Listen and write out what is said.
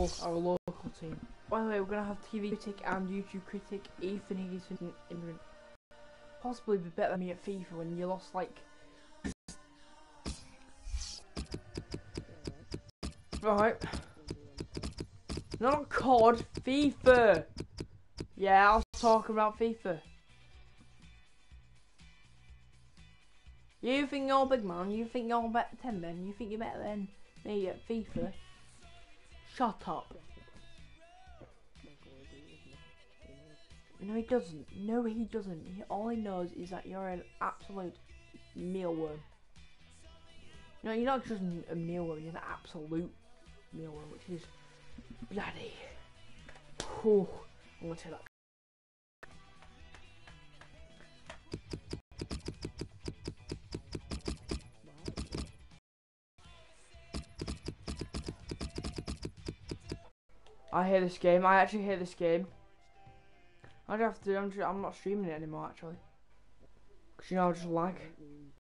our local team. By the way, we're gonna have TV critic and YouTube critic Ethan Higginson in. Possibly be better than me at FIFA when you lost like. Right. Not COD, FIFA. Yeah, I was talking about FIFA. You think you're big man, you think you're better than 10 men, you think you're better than me at FIFA. Shut up. No he doesn't, no he doesn't. All he knows is that you're an absolute mealworm. No, you're not just a mealworm, you're an absolute mealworm, which is bloody. Oh, I'm gonna say that. I hear this game. I actually hear this game. I don't have to. I'm not streaming it anymore actually. Cause you know I just lag.